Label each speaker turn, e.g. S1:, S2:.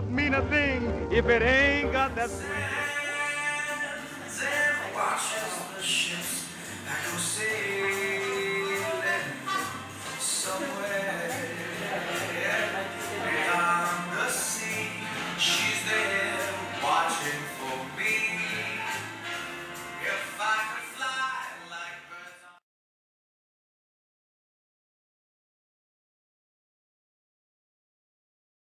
S1: mean a thing if it ain't got that.
S2: Watches the ships